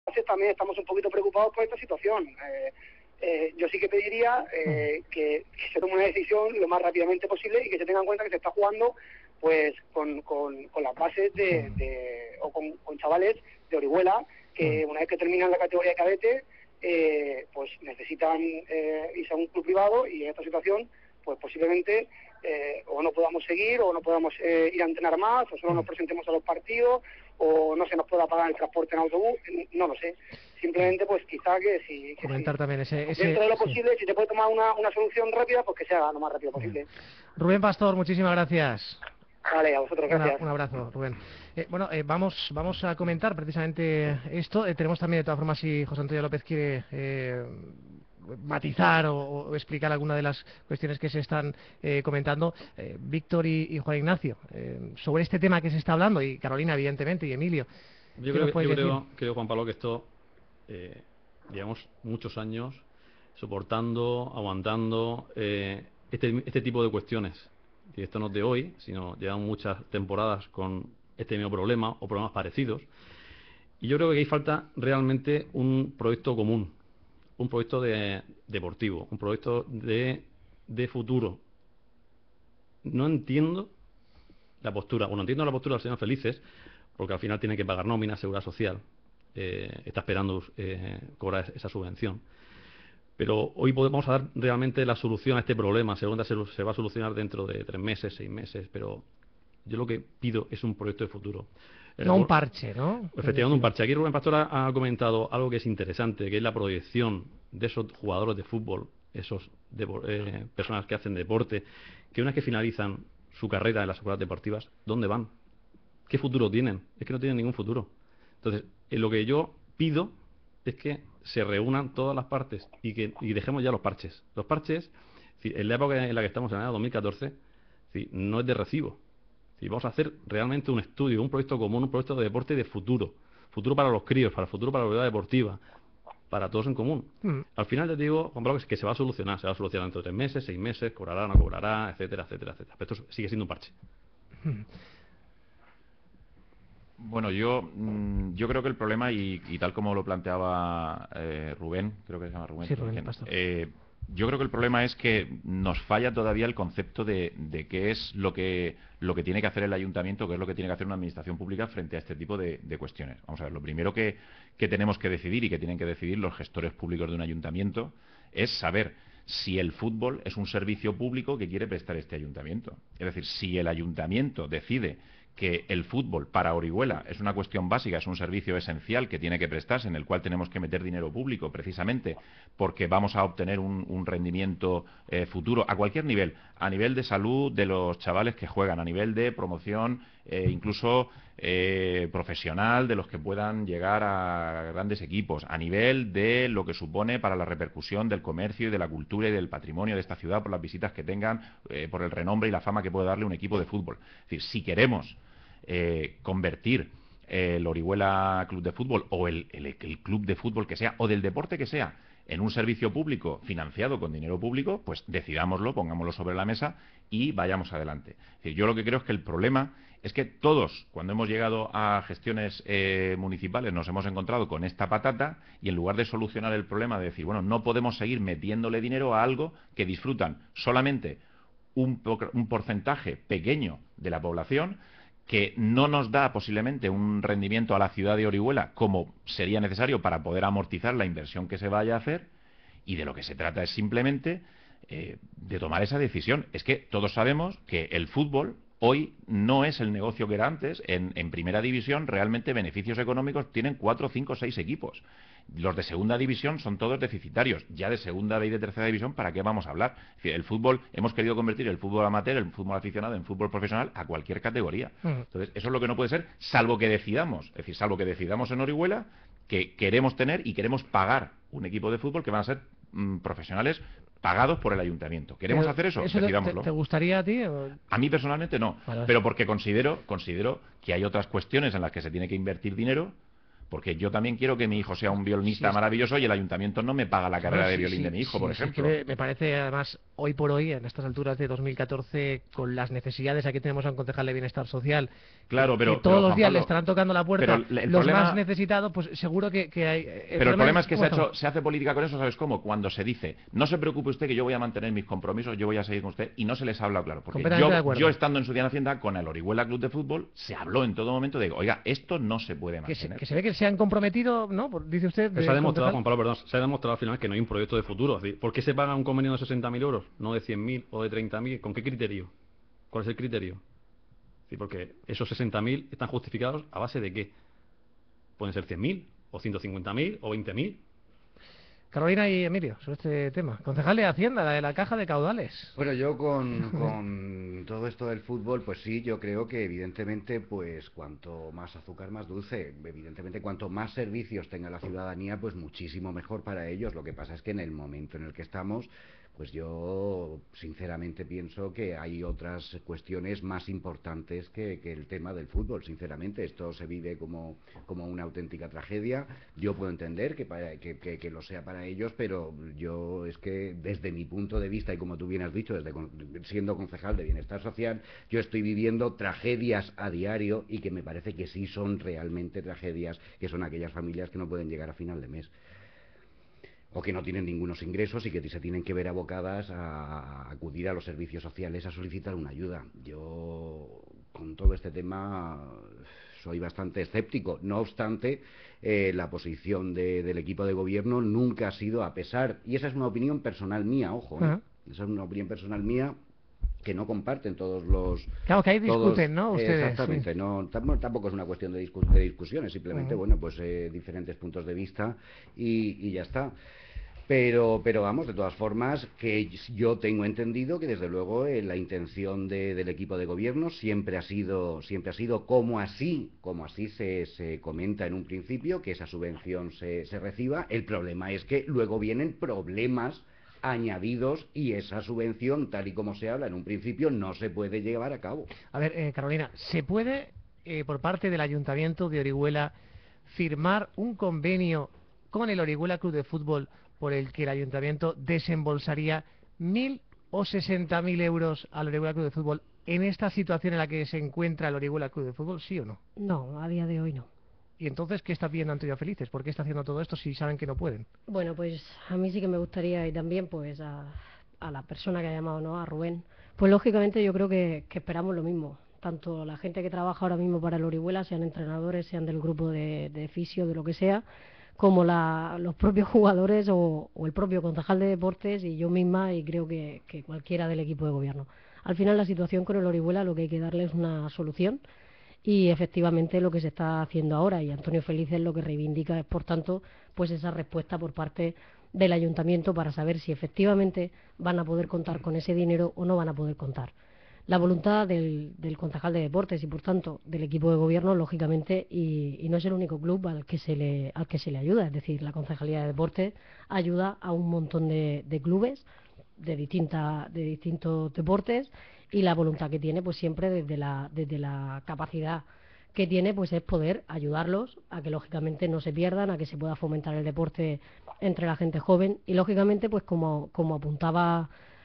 también estamos un poquito preocupados por esta situación. Yo sí que pediría que se tome una decisión lo más rápidamente posible y que se tenga en cuenta que se está jugando pues con las bases o con chavales de Orihuela que una vez que terminan la categoría de cadete pues necesitan irse a un club privado, y en esta situación pues posiblemente o no podamos seguir, o no podamos ir a entrenar más, o solo nos presentemos a los partidos, o no se nos pueda pagar el transporte en autobús, no lo sé. Simplemente pues quizá comentar también ese dentro de lo posible, si se puede tomar una solución rápida, pues que sea lo más rápido posible. Rubén Pastor, muchísimas gracias. Vale, a vosotros, gracias. Un abrazo, Rubén. Vamos a comentar precisamente esto. Tenemos también, de todas formas, si José Antonio López quiere matizar o explicar alguna de las cuestiones que se están comentando, Víctor y Juan Ignacio, sobre este tema que se está hablando, y Carolina, evidentemente, y Emilio. Yo creo, Juan Pablo, que esto llevamos muchos años soportando, aguantando este tipo de cuestiones. Y esto no es de hoy, sino llevamos muchas temporadas con este mismo problema o problemas parecidos. Y yo creo que ahí falta realmente un proyecto común, un proyecto deportivo, un proyecto de futuro. No entiendo la postura, entiendo la postura del señor Felices, porque al final tiene que pagar nómina, seguridad social, está esperando cobrar esa subvención. Pero hoy vamos a dar realmente la solución a este problema. Seguramente se va a solucionar dentro de 3 meses, 6 meses, pero yo lo que pido es un proyecto de futuro. No un parche, ¿no? Efectivamente, un parche. Aquí Rubén Pastor ha comentado algo que es interesante, que es la proyección de esos jugadores de fútbol, esos personas que hacen deporte, que una vez que finalizan su carrera en las escuelas deportivas, ¿dónde van? ¿Qué futuro tienen? Es que no tienen ningún futuro. Entonces, lo que yo pido es que se reúnan todas las partes y dejemos ya los parches. Los parches, en la época en la que estamos, en el año 2014, no es de recibo. Vamos a hacer realmente un estudio, un proyecto común, un proyecto de deporte de futuro. Futuro para los críos, para el futuro para la vida deportiva, para todos en común. Al final te digo, Juan Pablo, que se va a solucionar. Se va a solucionar dentro de 3 meses, 6 meses, cobrará, no cobrará, etcétera, etcétera, etcétera. Pero esto sigue siendo un parche. Bueno, yo creo que el problema, y tal como lo planteaba Rubén, creo que se llama Rubén. Sí, Rubén Pastor. Yo creo que el problema es que nos falla todavía el concepto de qué es lo que tiene que hacer el ayuntamiento, qué es lo que tiene que hacer una administración pública frente a este tipo de cuestiones. Vamos a ver, lo primero que tenemos que decidir, y que tienen que decidir los gestores públicos de un ayuntamiento, es saber si el fútbol es un servicio público que quiere prestar este ayuntamiento. Es decir, si el ayuntamiento decide que el fútbol para Orihuela es una cuestión básica, es un servicio esencial que tiene que prestarse, en el cual tenemos que meter dinero público, precisamente porque vamos a obtener un rendimiento futuro a cualquier nivel, a nivel de salud de los chavales que juegan, a nivel de promoción, incluso profesional, de los que puedan llegar a grandes equipos, a nivel de lo que supone para la repercusión del comercio y de la cultura y del patrimonio de esta ciudad, por las visitas que tengan, por el renombre y la fama que puede darle un equipo de fútbol. Es decir, si queremos convertir el Orihuela Club de Fútbol o el club de fútbol que sea, o del deporte que sea, en un servicio público financiado con dinero público, pues decidámoslo, pongámoslo sobre la mesa y vayamos adelante. Es decir, yo lo que creo es que el problema es que todos, cuando hemos llegado a gestiones municipales, nos hemos encontrado con esta patata, y en lugar de solucionar el problema de decir, bueno, no podemos seguir metiéndole dinero a algo que disfrutan solamente un porcentaje pequeño de la población, que no nos da posiblemente un rendimiento a la ciudad de Orihuela como sería necesario para poder amortizar la inversión que se vaya a hacer, y de lo que se trata es simplemente de tomar esa decisión. Es que todos sabemos que el fútbol hoy no es el negocio que era antes. En primera división realmente beneficios económicos tienen 4, 5, 6 equipos. Los de segunda división son todos deficitarios. Ya de segunda y de tercera división, ¿para qué vamos a hablar? Es decir, el fútbol, hemos querido convertir el fútbol amateur, el fútbol aficionado, en fútbol profesional a cualquier categoría. Entonces, eso es lo que no puede ser, salvo que decidamos. Es decir, salvo que decidamos en Orihuela que queremos tener y queremos pagar un equipo de fútbol que van a ser profesionales pagados por el ayuntamiento. ¿Queremos hacer eso? Decidámoslo. ¿Te gustaría a ti? A mí personalmente no, pero porque considero que hay otras cuestiones en las que se tiene que invertir dinero porque yo también quiero que mi hijo sea un violinista maravilloso y el ayuntamiento no me paga la carrera de violín de mi hijo, por ejemplo. Que me parece, además, hoy por hoy, en estas alturas de 2014, con las necesidades, aquí tenemos a un concejal de Bienestar Social, claro, que todos los días le estarán tocando la puerta los más necesitados, pues seguro que hay... Pero el problema es que se hace política con eso, ¿sabes cómo? Cuando se dice, no se preocupe usted que yo voy a mantener mis compromisos, yo voy a seguir con usted, y no se les habla claro. Porque yo estando en su día en Hacienda con el Orihuela Club de Fútbol, se habló en todo momento de, oiga, esto no se puede mantener. Que se ve que se han comprometido, ¿no? Dice usted... Se ha demostrado, Juan Pablo, perdón, se ha demostrado al final que no hay un proyecto de futuro. Es decir, ¿por qué se paga un convenio de 60.000 euros, no de 100.000 o de 30.000? ¿Con qué criterio? ¿Cuál es el criterio? Es decir, porque esos 60.000 están justificados ¿a base de qué? Pueden ser 100.000, o 150.000, o 20.000. Carolina y Emilio, sobre este tema. Concejal de Hacienda, la de la caja de caudales. Bueno, yo con todo esto del fútbol, pues sí, yo creo que evidentemente, pues cuanto más azúcar, más dulce. Evidentemente, cuanto más servicios tenga la ciudadanía, pues muchísimo mejor para ellos. Lo que pasa es que en el momento en el que estamos, pues yo sinceramente pienso que hay otras cuestiones más importantes que el tema del fútbol. Sinceramente, esto se vive como una auténtica tragedia. Yo puedo entender que lo sea para ellos, pero yo es que desde mi punto de vista, y como tú bien has dicho, siendo concejal de Bienestar Social, yo estoy viviendo tragedias a diario, y que me parece que sí son realmente tragedias, que son aquellas familias que no pueden llegar a final de mes, o que no tienen ningunos ingresos y que se tienen que ver abocadas a acudir a los servicios sociales a solicitar una ayuda. Yo, con todo este tema, soy bastante escéptico. No obstante, la posición del equipo de gobierno nunca ha sido, a pesar, y esa es una opinión personal mía, ojo, esa es una opinión personal mía, que no comparten todos los... Claro, que ahí discuten, ¿no? Ustedes, exactamente, no, tampoco es una cuestión de discusiones, simplemente, bueno, pues diferentes puntos de vista y ya está. Pero vamos, de todas formas, que yo tengo entendido que desde luego la intención del equipo de gobierno siempre ha sido como así se comenta en un principio, que esa subvención se reciba. El problema es que luego vienen problemas añadidos y esa subvención, tal y como se habla en un principio, no se puede llevar a cabo. A ver, Carolina, ¿se puede, por parte del Ayuntamiento de Orihuela, firmar un convenio con el Orihuela Club de Fútbol por el que el Ayuntamiento desembolsaría 1.000 o 60.000 euros al Orihuela Club de Fútbol en esta situación en la que se encuentra el Orihuela Club de Fútbol, sí o no? No, a día de hoy no. ¿Y entonces qué está pidiendo Antonio Felices? ¿Por qué está haciendo todo esto si saben que no pueden? Bueno, pues a mí sí que me gustaría, y también pues a la persona que ha llamado, ¿no?, a Rubén, pues lógicamente yo creo que esperamos lo mismo. Tanto la gente que trabaja ahora mismo para el Orihuela, sean entrenadores, sean del grupo de fisio, de lo que sea, como los propios jugadores o el propio concejal de deportes y yo misma, y creo que cualquiera del equipo de gobierno. Al final la situación con el Orihuela, lo que hay que darle es una solución, y efectivamente lo que se está haciendo ahora, y Antonio Felices lo que reivindica es, por tanto, pues esa respuesta por parte del ayuntamiento para saber si efectivamente van a poder contar con ese dinero o no van a poder contar. La voluntad del concejal de deportes y, por tanto, del equipo de gobierno, lógicamente, y no es el único club al que se le ayuda. Es decir, la concejalía de deportes ayuda a un montón de clubes de distintos deportes, y la voluntad que tiene, pues siempre desde la capacidad que tiene, pues es poder ayudarlos a que lógicamente no se pierdan, a que se pueda fomentar el deporte entre la gente joven, y lógicamente, pues como apuntaba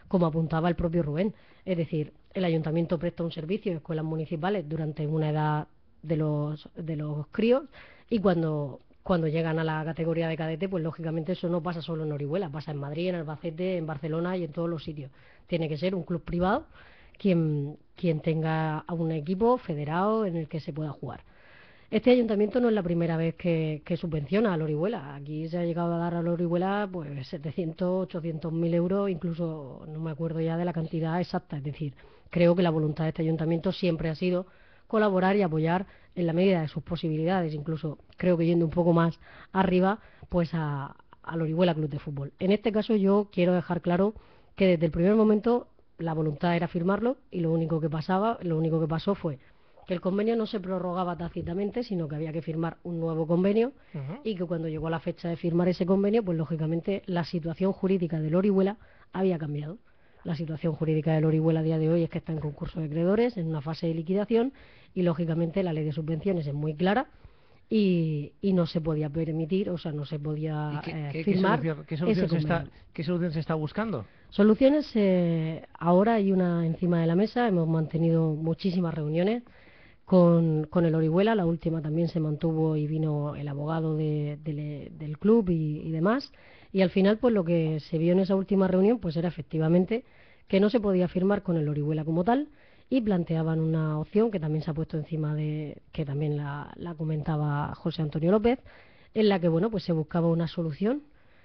el propio Rubén, es decir, el ayuntamiento presta un servicio de escuelas municipales durante una edad de los críos, y cuando llegan a la categoría de cadete, pues lógicamente eso no pasa solo en Orihuela, pasa en Madrid, en Albacete, en Barcelona y en todos los sitios. Tiene que ser un club privado quien tenga a un equipo federado en el que se pueda jugar. Este ayuntamiento no es la primera vez que subvenciona al Orihuela. Aquí se ha llegado a dar al Orihuela pues 700, 800.000 euros, incluso no me acuerdo ya de la cantidad exacta. Es decir, creo que la voluntad de este ayuntamiento siempre ha sido colaborar y apoyar en la medida de sus posibilidades, incluso creo que yendo un poco más arriba, pues al Orihuela Club de Fútbol. En este caso yo quiero dejar claro que desde el primer momento la voluntad era firmarlo, y lo único que pasó fue que el convenio no se prorrogaba tácitamente, sino que había que firmar un nuevo convenio, y que cuando llegó la fecha de firmar ese convenio, pues lógicamente la situación jurídica del Orihuela había cambiado. La situación jurídica del Orihuela a día de hoy es que está en concurso de acreedores, en una fase de liquidación, y lógicamente la ley de subvenciones es muy clara y no se podía permitir, o sea, no se podía firmar ¿Qué solución se está buscando? Soluciones, ahora hay una encima de la mesa, hemos mantenido muchísimas reuniones con el Orihuela, la última también se mantuvo y vino el abogado del club y demás, y al final pues lo que se vio en esa última reunión pues era efectivamente que no se podía firmar con el Orihuela como tal, y planteaban una opción que también se ha puesto encima que también la comentaba José Antonio López, en la que bueno pues se buscaba una solución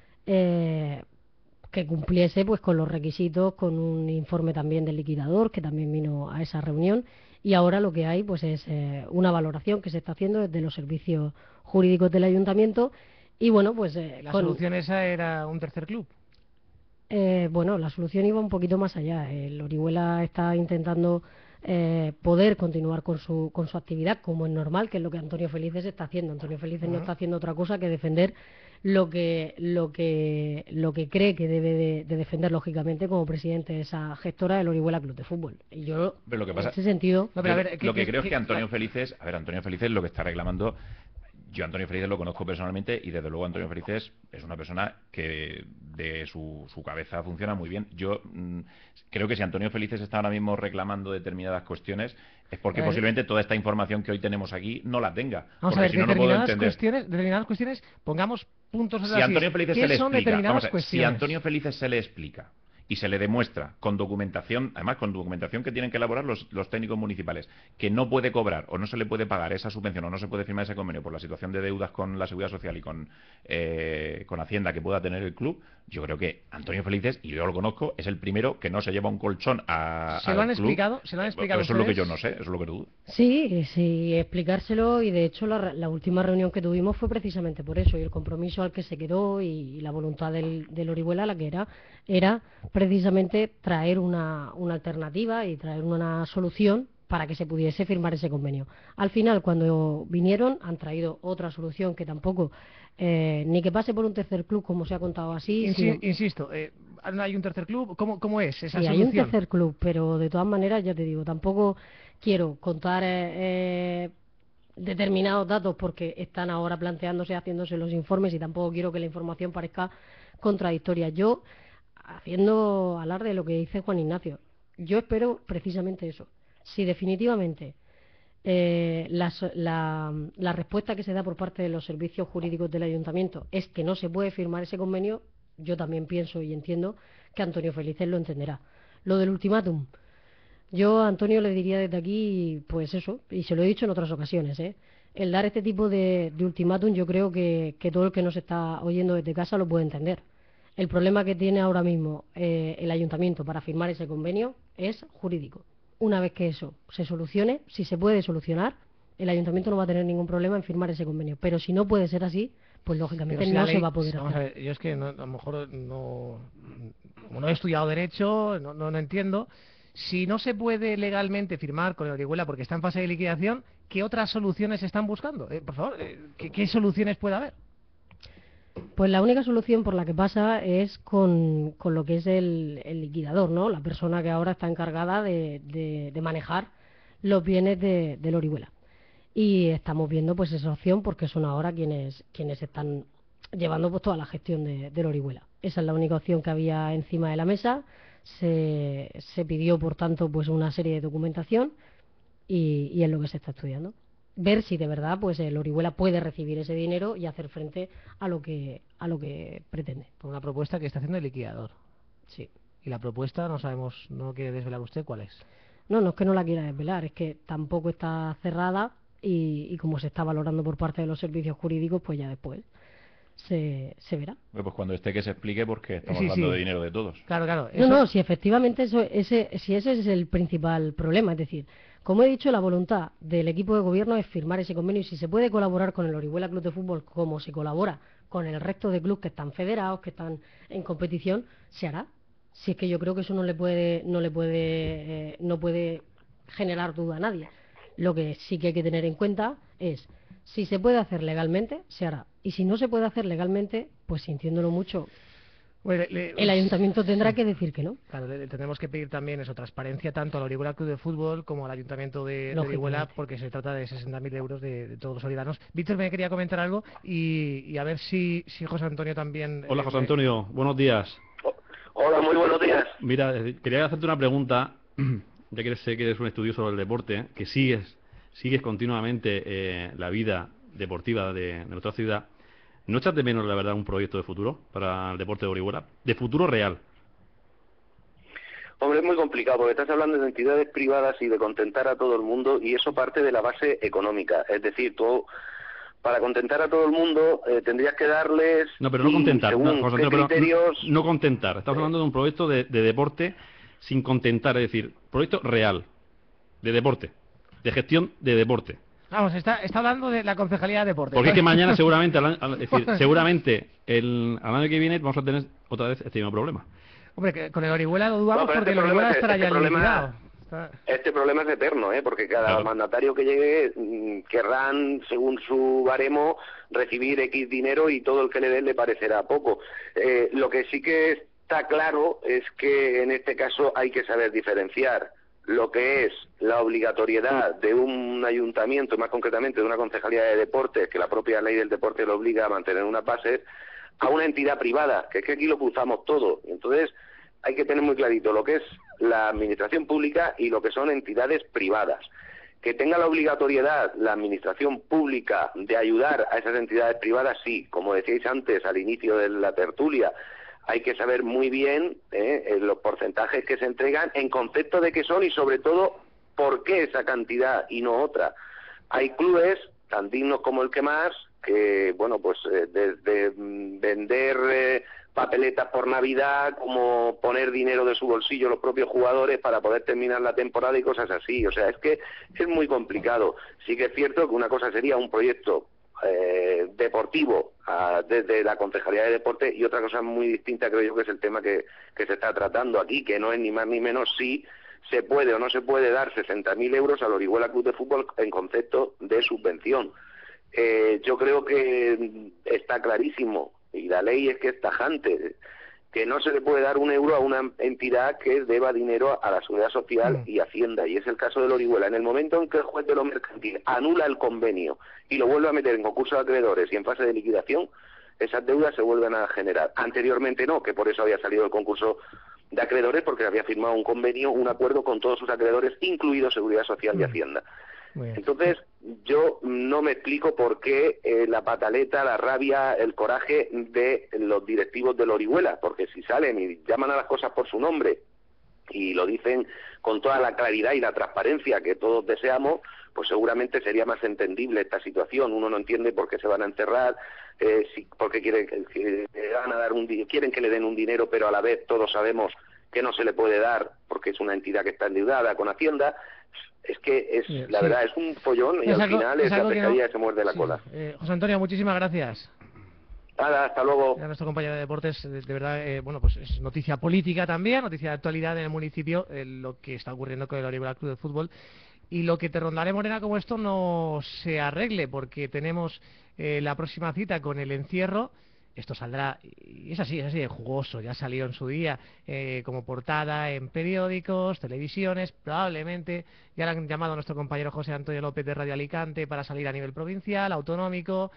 que cumpliese pues con los requisitos, con un informe también del liquidador que también vino a esa reunión, y ahora lo que hay pues es una valoración que se está haciendo desde los servicios jurídicos del ayuntamiento, y bueno pues la solución esa era un tercer club. Bueno, la solución iba un poquito más allá. El Orihuela está intentando poder continuar con su actividad, como es normal, que es lo que Antonio Felices está haciendo. Antonio Felices no está haciendo otra cosa que defender lo que cree que debe de defender, lógicamente, como presidente de esa gestora del Orihuela Club de Fútbol. Y yo, pero lo que pasa, en ese sentido... No, lo que creo es que Antonio Felices lo que está reclamando... Yo a Antonio Felices lo conozco personalmente y desde luego Antonio Felices es una persona que de su cabeza funciona muy bien. Yo creo que si Antonio Felices está ahora mismo reclamando determinadas cuestiones es porque posiblemente toda esta información que hoy tenemos aquí no la tenga. Vamos a ver, si no puedo entender. Determinadas cuestiones, pongamos puntos si Antonio Felices se le explica, si Antonio Felices se le explica y se le demuestra con documentación, además con documentación que tienen que elaborar los técnicos municipales, que no puede cobrar o no se le puede pagar esa subvención o no se puede firmar ese convenio por la situación de deudas con la Seguridad Social y con Hacienda que pueda tener el club, yo creo que Antonio Felices, y yo lo conozco, es el primero que no se lleva un colchón al club. Explicado? ¿Se lo han explicado eso es lo que yo no sé, eso es lo que dudo. Sí, explicárselo, y de hecho la última reunión que tuvimos fue precisamente por eso, y el compromiso al que se quedó y la voluntad del Orihuela, la que era precisamente traer una alternativa y traer una solución para que se pudiese firmar ese convenio. Al final, cuando vinieron, han traído otra solución que tampoco, ni que pase por un tercer club, como se ha contado así. Insisto, ¿no hay un tercer club? ¿Cómo es esa solución? Sí, hay un tercer club, pero de todas maneras, ya te digo, tampoco quiero contar determinados datos porque están ahora planteándose, haciéndose los informes, y tampoco quiero que la información parezca contradictoria. Yo, haciendo alarde de lo que dice Juan Ignacio, yo espero precisamente eso. Si definitivamente la respuesta que se da por parte de los servicios jurídicos del ayuntamiento es que no se puede firmar ese convenio, yo también pienso y entiendo que Antonio Felices lo entenderá. Lo del ultimátum, yo a Antonio le diría desde aquí, pues eso, y se lo he dicho en otras ocasiones, el dar este tipo de ultimátum, yo creo que todo el que nos está oyendo desde casa lo puede entender. El problema que tiene ahora mismo el ayuntamiento para firmar ese convenio es jurídico. Una vez que eso se solucione, si se puede solucionar, el ayuntamiento no va a tener ningún problema en firmar ese convenio. Pero si no puede ser así, pues lógicamente no se va a poder hacer. A ver, yo es que a lo mejor como no he estudiado Derecho, no entiendo. Si no se puede legalmente firmar con el Orihuela porque está en fase de liquidación, ¿qué otras soluciones están buscando? Por favor, ¿qué soluciones puede haber? Pues la única solución por la que pasa es con lo que es el liquidador, ¿no? La persona que ahora está encargada de manejar los bienes del Orihuela. Y estamos viendo pues esa opción porque son ahora quienes están llevando pues toda la gestión del Orihuela. Esa es la única opción que había encima de la mesa. Se pidió, por tanto, pues una serie de documentación y es lo que se está estudiando. Ver si de verdad pues el Orihuela puede recibir ese dinero y hacer frente a lo que pretende. Por una propuesta que está haciendo el liquidador. Sí. Y la propuesta no quiere desvelar usted cuál es. No es que no la quiera desvelar, es que tampoco está cerrada y como se está valorando por parte de los servicios jurídicos, pues ya después se verá. Pues cuando esté que se explique, porque estamos hablando de dinero de todos. Claro. Si efectivamente ese es el principal problema, es decir, como he dicho, la voluntad del equipo de gobierno es firmar ese convenio, y si se puede colaborar con el Orihuela Club de Fútbol como se colabora con el resto de clubes que están federados, que están en competición, se hará. Si es que yo creo que eso no puede generar duda a nadie. Lo que sí que hay que tener en cuenta es, si se puede hacer legalmente, se hará. Y si no se puede hacer legalmente, pues sintiéndolo mucho, Bueno, el ayuntamiento tendrá que decir que no. Claro, le tenemos que pedir también eso, transparencia tanto al Orihuela Club de Fútbol como al Ayuntamiento de Orihuela, porque se trata de 60.000 euros de todos los orihuelanos. Víctor me quería comentar algo y a ver si José Antonio también... Hola, José Antonio, buenos días. Hola, muy buenos días. Mira, quería hacerte una pregunta, ya que sé que eres un estudioso sobre el deporte, que sigues continuamente la vida deportiva de nuestra ciudad. ¿No echas de menos, la verdad, un proyecto de futuro para el deporte de Orihuela? De futuro real. Hombre, es muy complicado porque estás hablando de entidades privadas y de contentar a todo el mundo, y eso parte de la base económica. Es decir, tú, para contentar a todo el mundo, tendrías que darles... No, pero no contentar. Según No, qué criterios... no contentar. Estamos hablando de un proyecto de deporte sin contentar, es decir, proyecto real, de deporte, de gestión de deporte. Vamos, está hablando de la Concejalía de Deportes. Porque es que mañana seguramente, seguramente al año que viene vamos a tener otra vez este mismo problema. Hombre, que con el Orihuela lo dudamos, porque el Orihuela estará ya liquidado. Este problema es eterno, porque cada mandatario que llegue querrán, según su baremo, recibir X dinero y todo el que le den le parecerá poco. Lo que sí que está claro es que en este caso hay que saber diferenciar lo que es la obligatoriedad de un ayuntamiento, más concretamente de una concejalía de deportes, que la propia ley del deporte lo obliga a mantener unas bases, a una entidad privada, que es que aquí lo cruzamos todo. Entonces hay que tener muy clarito lo que es la administración pública y lo que son entidades privadas. Que tenga la obligatoriedad la administración pública de ayudar a esas entidades privadas, sí, como decíais antes al inicio de la tertulia, hay que saber muy bien los porcentajes que se entregan en concepto de qué son y sobre todo por qué esa cantidad y no otra. Hay clubes tan dignos como el que más, que bueno, pues desde vender papeletas por Navidad, como poner dinero de su bolsillo los propios jugadores para poder terminar la temporada y cosas así. O sea, es que es muy complicado. Sí que es cierto que una cosa sería un proyecto deportivo desde la Concejalía de Deporte, y otra cosa muy distinta creo yo que es el tema que se está tratando aquí, que no es ni más ni menos si se puede o no se puede dar 60.000 euros al Orihuela Club de Fútbol en concepto de subvención. Yo creo que está clarísimo, y la ley es que es tajante, que no se le puede dar un euro a una entidad que deba dinero a la Seguridad Social y Hacienda, y es el caso del Orihuela. En el momento en que el juez de lo mercantil anula el convenio y lo vuelve a meter en concurso de acreedores y en fase de liquidación, esas deudas se vuelven a generar. Anteriormente no, que por eso había salido el concurso de acreedores, porque había firmado un convenio, un acuerdo con todos sus acreedores, incluido Seguridad Social y Hacienda. Entonces, yo no me explico por qué la pataleta, la rabia, el coraje de los directivos del Orihuela, porque si salen y llaman a las cosas por su nombre y lo dicen con toda la claridad y la transparencia que todos deseamos, pues seguramente sería más entendible esta situación. Uno no entiende por qué se van a encerrar, por qué quieren que le den un dinero, pero a la vez todos sabemos que no se le puede dar porque es una entidad que está endeudada con Hacienda. Es que la verdad es un follón, y al final es la pescadilla que se muerde la cola. José Antonio, muchísimas gracias. Nada, hasta luego. A nuestro compañero de deportes, de verdad, bueno, pues es noticia política también, noticia de actualidad en el municipio, lo que está ocurriendo con el Orihuela Club de Fútbol, y lo que te rondaré, Morena, como esto no se arregle, porque tenemos la próxima cita con el encierro. Esto saldrá, y es así de jugoso, ya salió en su día como portada en periódicos, televisiones, probablemente ya le han llamado a nuestro compañero José Antonio López de Radio Alicante para salir a nivel provincial, autonómico.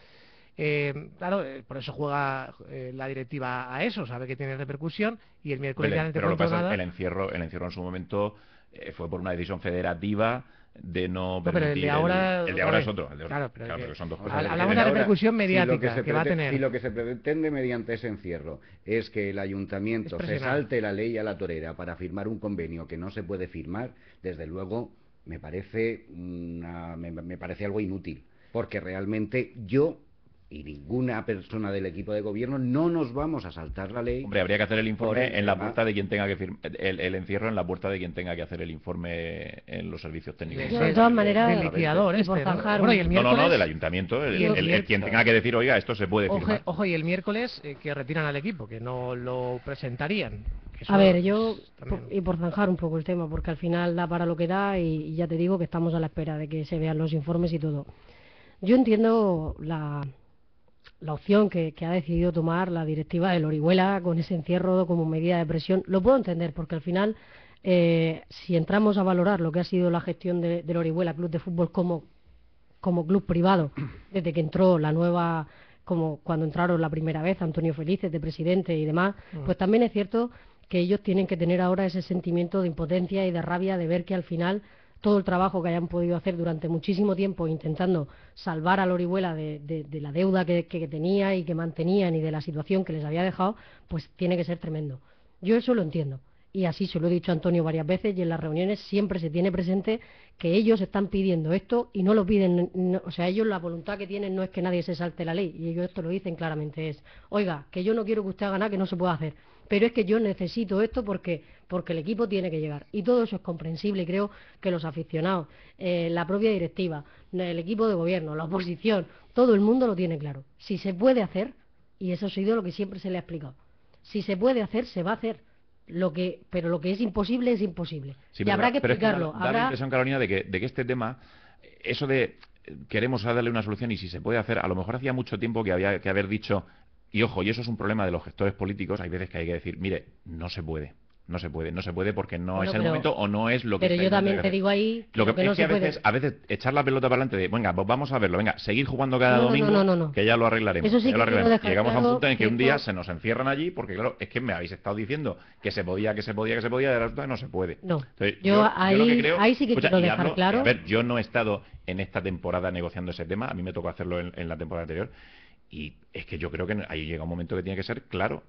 Claro, por eso juega la directiva a eso, sabe que tiene repercusión, y el miércoles ya no te cuento nada. El encierro en su momento fue por una decisión federativa de no permitir. Pero el de ahora, es otro. Claro, pero son dos cosas. Hablamos de repercusión mediática que va a tener. Si lo que se pretende mediante ese encierro es que el ayuntamiento se salte la ley a la torera para firmar un convenio que no se puede firmar, desde luego me parece algo inútil, porque realmente yo y ninguna persona del equipo de gobierno no nos vamos a saltar la ley. Hombre, habría que hacer el informe en la puerta de quien tenga que firmar el encierro en la puerta de quien tenga que hacer el informe en los servicios técnicos. De todas maneras, del liquidador, bueno, y el miércoles, no, del ayuntamiento, quien tenga que decir, oiga, esto se puede firmar. Ojo, y el miércoles que retiran al equipo, que no lo presentarían. A ver, yo, y por zanjar un poco el tema, porque al final da para lo que da, y ya te digo que estamos a la espera de que se vean los informes y todo. Yo entiendo la la opción que ha decidido tomar la directiva del Orihuela con ese encierro como medida de presión, lo puedo entender, porque al final, si entramos a valorar lo que ha sido la gestión del Orihuela Club de Fútbol como club privado, desde que entró la nueva, como cuando entraron la primera vez Antonio Felices de presidente y demás, pues también es cierto que ellos tienen que tener ahora ese sentimiento de impotencia y de rabia de ver que al final todo el trabajo que hayan podido hacer durante muchísimo tiempo intentando salvar al Orihuela de la deuda que tenía y que mantenían y de la situación que les había dejado, pues tiene que ser tremendo. Yo eso lo entiendo. Y así se lo he dicho a Antonio varias veces y en las reuniones siempre se tiene presente que ellos están pidiendo esto y no lo piden, o sea, ellos la voluntad que tienen no es que nadie se salte la ley y ellos esto lo dicen claramente, es, oiga, que yo no quiero que usted haga nada que no se pueda hacer, pero es que yo necesito esto porque el equipo tiene que llegar y todo eso es comprensible y creo que los aficionados, la propia directiva, el equipo de gobierno, la oposición, todo el mundo lo tiene claro. Si se puede hacer, y eso ha sido lo que siempre se le ha explicado, si se puede hacer, se va a hacer. Pero lo que es imposible es imposible. Sí, y habrá que explicarlo. Es que da la impresión, Carolina, de que este tema, eso de queremos darle una solución y si se puede hacer, a lo mejor hacía mucho tiempo que había que haber dicho, y ojo, y eso es un problema de los gestores políticos, hay veces que hay que decir, mire, no se puede. No se puede porque no es el momento o no es lo que... Pero yo también te digo ahí lo que no es se que puede. a veces echar la pelota para adelante de, venga, pues vamos a verlo, venga, seguir jugando cada domingo, no. que ya lo arreglaremos. Eso sí ya lo que quiero arreglaremos. dejar Llegamos a un claro punto en que que un día esto- se nos encierran allí porque, claro, es que me habéis estado diciendo que se podía, y de resulta que no se puede. No. Entonces, Yo lo que creo, ahí sí que quiero y dejar claro. A ver, yo no he estado en esta temporada negociando ese tema, a mí me tocó hacerlo en la temporada anterior, y es que yo creo que ahí llega un momento que tiene que ser claro.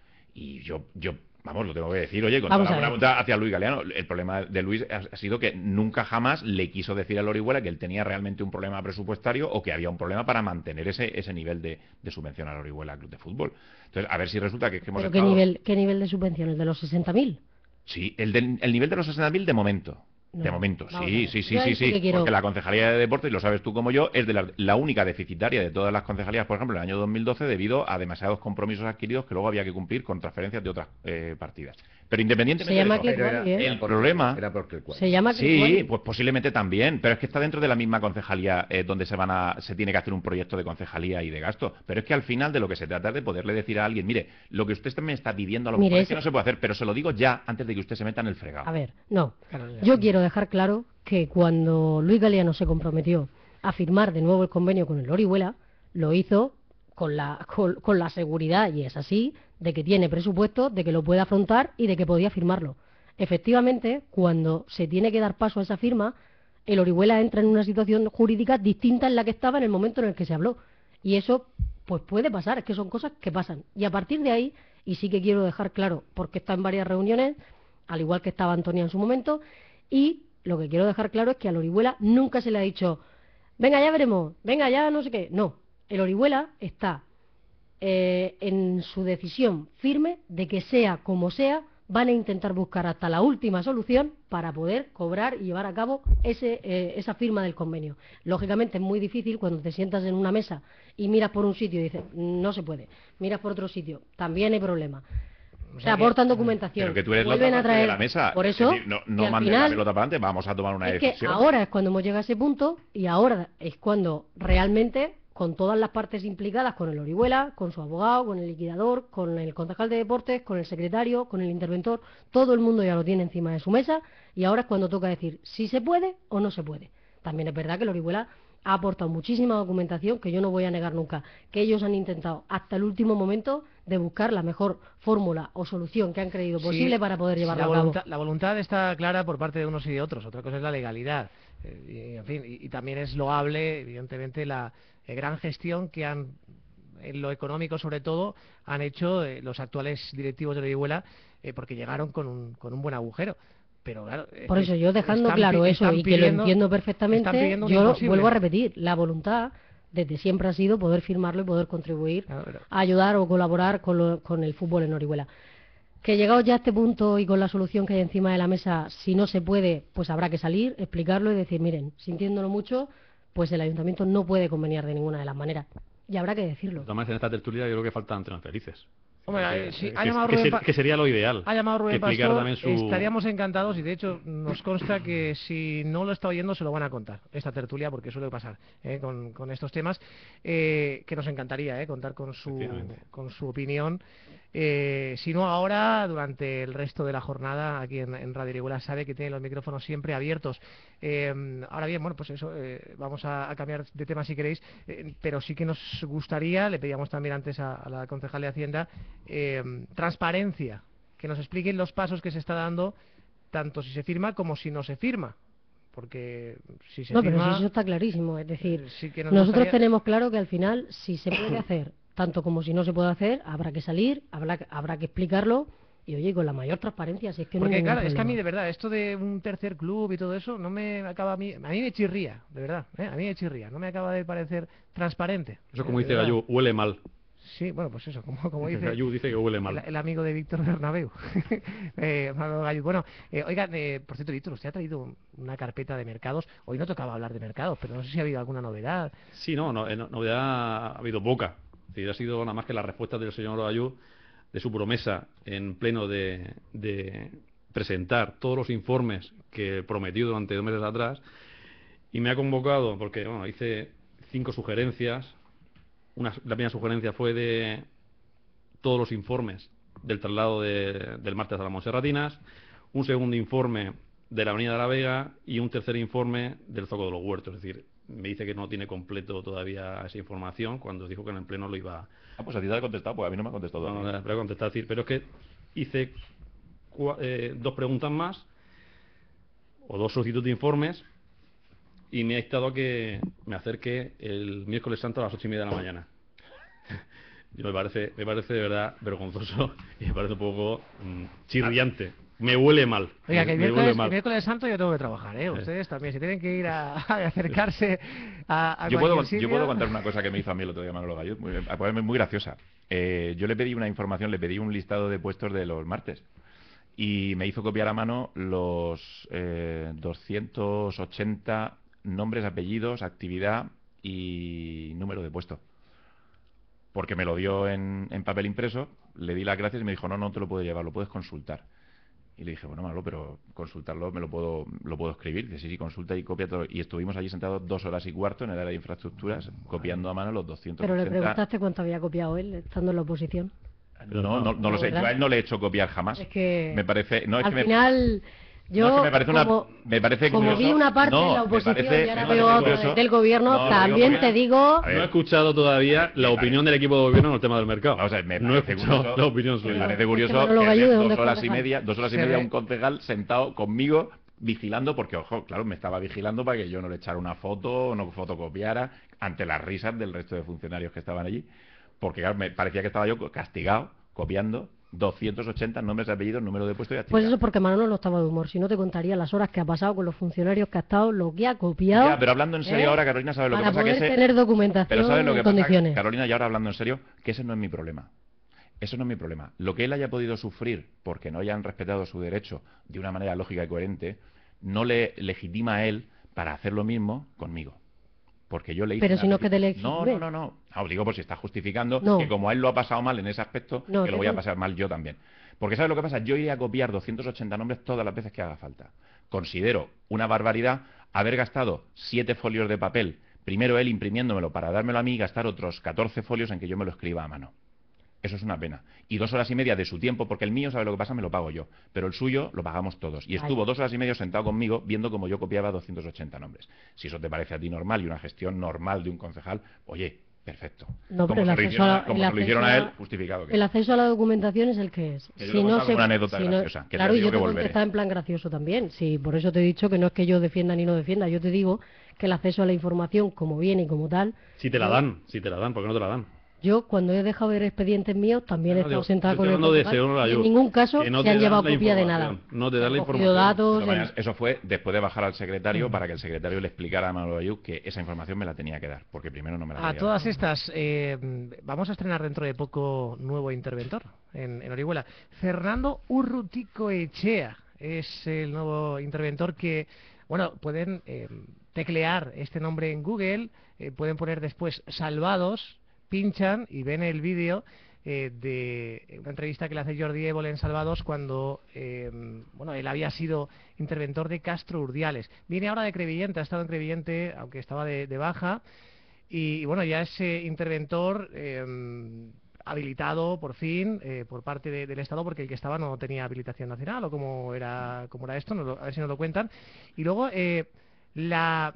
Y yo vamos, lo tengo que decir, oye, con toda la buena voluntad hacia Luis Galeano, el problema de Luis ha sido que nunca jamás le quiso decir al Orihuela que él tenía realmente un problema presupuestario o que había un problema para mantener ese nivel de subvención al Orihuela Club de Fútbol. Entonces, a ver si resulta que hemos ¿Pero estado... qué nivel de subvención? ¿El de los 60.000? Sí, el nivel de los 60.000 de momento. No, de momento, vamos sí, a ver. sí, Yo ahí sí que quiero- porque la Concejalía de Deportes, y lo sabes tú como yo, es de la única deficitaria de todas las concejalías, por ejemplo, en el año 2012, debido a demasiados compromisos adquiridos que luego había que cumplir con transferencias de otras partidas. Pero independientemente Se llama de eso, Clequali, ¿eh? el problema... Era porque el cual. Se llama Sí, Clequali. pues posiblemente también, pero es que está dentro de la misma concejalía donde se tiene que hacer un proyecto de concejalía y de gasto. Pero es que al final de lo que se trata es de poderle decir a alguien, mire, lo que usted me está pidiendo a lo mejor es que no se puede hacer, pero se lo digo ya antes de que usted se meta en el fregado. A ver, no. Yo quiero dejar claro que cuando Luis Galeano se comprometió a firmar de nuevo el convenio con el Orihuela, lo hizo con la seguridad, y es así, de que tiene presupuesto, de que lo puede afrontar y de que podía firmarlo. Efectivamente, cuando se tiene que dar paso a esa firma, el Orihuela entra en una situación jurídica distinta en la que estaba en el momento en el que se habló. Y eso, pues puede pasar, es que son cosas que pasan. Y a partir de ahí, y sí que quiero dejar claro, porque está en varias reuniones, al igual que estaba Antonia en su momento, y lo que quiero dejar claro es que al Orihuela nunca se le ha dicho, venga, ya veremos, venga, ya no sé qué. No, el Orihuela está en su decisión firme de que sea como sea, van a intentar buscar hasta la última solución para poder cobrar y llevar a cabo esa firma del convenio. Lógicamente es muy difícil cuando te sientas en una mesa y miras por un sitio y dices, no se puede, miras por otro sitio, también hay problema. O sea, aportan documentación, Pero que tú eres la vuelven otra a parte traer, de la mesa. por Es eso, decir, no y al mandes final, la pelota para adelante, vamos a tomar una es decisión. que ahora es cuando hemos llegado a ese punto y ahora es cuando realmente, con todas las partes implicadas, con el Orihuela, con su abogado, con el liquidador, con el concejal de deportes, con el secretario, con el interventor, todo el mundo ya lo tiene encima de su mesa y ahora es cuando toca decir si se puede o no se puede. También es verdad que el Orihuela ha aportado muchísima documentación que yo no voy a negar nunca, que ellos han intentado hasta el último momento de buscar la mejor fórmula o solución que han creído posible para poder llevarlo a cabo. La voluntad está clara por parte de unos y de otros, otra cosa es la legalidad. En fin, y también es loable, evidentemente, la gran gestión que han, en lo económico sobre todo, han hecho los actuales directivos de Orihuela, porque llegaron con un buen agujero. Pero claro, por eso yo dejando claro eso y que lo entiendo perfectamente, yo vuelvo a repetir, la voluntad desde siempre ha sido poder firmarlo y poder contribuir a ayudar o colaborar con el fútbol en Orihuela. Que llegados ya a este punto y con la solución que hay encima de la mesa, si no se puede, pues habrá que salir, explicarlo y decir, miren, sintiéndolo mucho, pues el ayuntamiento no puede conveniar de ninguna de las maneras. Y habrá que decirlo. De todas maneras, en esta tertulia yo creo que faltan transferices. Hombre, sí, ha llamado Rubén que sería lo ideal. Ha llamado Rubén que explicar Pastor, también su... estaríamos encantados y de hecho nos consta que si no lo está oyendo se lo van a contar, esta tertulia, porque suele pasar con estos temas, que nos encantaría contar con su opinión. Si no ahora, durante el resto de la jornada aquí en Radio Orihuela, sabe que tiene los micrófonos siempre abiertos. Ahora bien, bueno, pues eso, vamos a cambiar de tema si queréis, pero sí que nos gustaría, le pedíamos también antes a la concejal de Hacienda, transparencia, que nos expliquen los pasos que se está dando, tanto si se firma como si no se firma. Porque si se firma... pero si eso está clarísimo, es decir, sí que nosotros tenemos claro que al final, si se puede hacer, tanto como si no se puede hacer, habrá que salir, habrá que explicarlo, y oye, con la mayor transparencia, si es que no hay porque ningún claro, es que a mí problema. de verdad, esto de un tercer club y todo eso, no me acaba a mí me chirría, de verdad, a mí me chirría, no me acaba de parecer transparente. Eso como dice Gallú, huele mal. Sí, bueno, pues eso, como dice... Gallú dice que huele mal. El amigo de Víctor Bernabéu. Gallú. Bueno, oigan, por cierto, Víctor, usted ha traído una carpeta de mercados. Hoy no tocaba hablar de mercados, pero no sé si ha habido alguna novedad. Sí, novedad ha habido poca. Es decir, ha sido nada más que la respuesta del señor Gallú de su promesa en pleno de presentar todos los informes que prometió durante 2 meses atrás, y me ha convocado porque hice 5 sugerencias. La primera sugerencia fue de todos los informes del traslado del martes a las Monserratinas, un segundo informe de la Avenida de la Vega y un tercer informe del Zoco de los Huertos. Es decir, me dice que no tiene completo todavía esa información, cuando dijo que en el pleno lo iba... Ah, pues a ti te ha contestado, pues a mí no me ha contestado. No, pero he contestado, pero es que hice 2 preguntas más, o 2 solicitudes de informes, y me ha instado a que me acerque el miércoles santo a las 8:30 de la mañana. Me parece de verdad vergonzoso y me parece un poco chirriante. Me huele mal. Oiga, que el miércoles santo yo tengo que trabajar, ustedes también, si tienen que ir a acercarse a yo sitio... puedo contar una cosa que me hizo a mí el otro día Manolo Gallú, muy graciosa. Yo le pedí una información, le pedí un listado de puestos de los martes, y me hizo copiar a mano los 280 nombres, apellidos, actividad y número de puesto. Porque me lo dio en papel impreso, le di las gracias y me dijo, no te lo puedo llevar, lo puedes consultar. Y le dije, bueno, Manolo, pero consultarlo lo puedo escribir. Dice, sí, consulta y copia todo. Y estuvimos allí sentados 2 horas y cuarto en el área de infraestructuras, copiando a mano los 280. Pero le preguntaste cuánto había copiado él, estando en la oposición. No lo sé, yo a él no le he hecho copiar jamás. Es que me parece... al final... Yo, me parece como curioso, vi una parte de la oposición y ahora veo otra del gobierno, también te digo... No he escuchado todavía la opinión del equipo de gobierno en el tema del mercado. O sea, no he escuchado la opinión suya. Me parece curioso que 2 horas y media un concejal sentado conmigo vigilando, porque, ojo, claro, me estaba vigilando para que yo no le echara una foto o no fotocopiara ante las risas del resto de funcionarios que estaban allí. Porque, claro, me parecía que estaba yo castigado, copiando 280 nombres, apellidos, número de puesto y actividad. Pues eso porque Manolo no estaba de humor, si no te contaría las horas que ha pasado con los funcionarios que ha estado, lo que ha copiado. Ya, pero hablando en serio ahora, Carolina, ¿sabes lo que pasa? Para poder que tener documentación pero ¿sabes lo que en pasa, condiciones. Carolina, y ahora hablando en serio, que ese no es mi problema. Eso no es mi problema. Lo que él haya podido sufrir porque no hayan respetado su derecho de una manera lógica y coherente, no le legitima a él para hacer lo mismo conmigo. Porque yo le hice... Pero si no que te legitime. No, digo, pues si está justificando no. que como a él lo ha pasado mal en ese aspecto, que lo voy a pasar mal yo también. Porque ¿sabes lo que pasa? Yo iré a copiar 280 nombres todas las veces que haga falta. Considero una barbaridad haber gastado 7 folios de papel, primero él imprimiéndomelo para dármelo a mí y gastar otros 14 folios en que yo me lo escriba a mano. Eso es una pena. Y 2 horas y media de su tiempo, porque el mío, ¿sabe lo que pasa? Me lo pago yo. Pero el suyo lo pagamos todos. Y estuvo 2 horas y media sentado conmigo viendo cómo yo copiaba 280 nombres. Si eso te parece a ti normal y una gestión normal de un concejal, oye, perfecto. No, pero como se lo hicieron a él, justificado. El acceso a la documentación es el que es. Si no una anécdota graciosa. Claro, y yo te contestaba en plan gracioso también. Sí, por eso te he dicho que no es que yo defienda ni no defienda. Yo te digo que el acceso a la información, como viene y como tal... Si te la dan, ¿por qué no te la dan? Yo, cuando he dejado ver expedientes míos, también he estado sentada con el concejal, y en ningún caso no se han llevado copia de nada. No te dan la información. Datos, eso fue después de bajar al secretario para que el secretario le explicara a Manolo Gallú que esa información me la tenía que dar, porque primero no me la había dado. A todas estas, vamos a estrenar dentro de poco nuevo interventor en Orihuela. Fernando Urruticoechea es el nuevo interventor que, bueno, pueden teclear este nombre en Google, pueden poner después Salvados, pinchan y ven el vídeo de una entrevista que le hace Jordi Évole en Salvados cuando bueno, él había sido interventor de Castro Urdiales. Viene ahora de Crevillente, ha estado en Crevillente, aunque estaba de baja, y bueno, ya es interventor habilitado por fin por parte del Estado, porque el que estaba no tenía habilitación nacional, o cómo era esto, a ver si nos lo cuentan. Y luego la